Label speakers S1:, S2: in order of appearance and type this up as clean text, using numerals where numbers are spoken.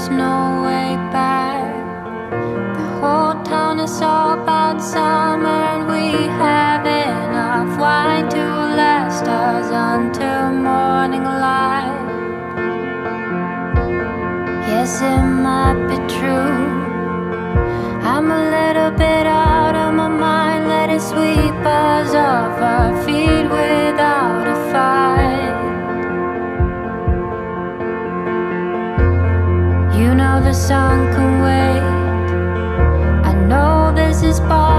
S1: there's no way back. The whole town is all about summer, and we have enough wine to last us until morning light. Yes, it might be true, I'm a little bit out of my mind. Let it sweep us off our feet without a fight. You know the sun can wait, I know this is possible.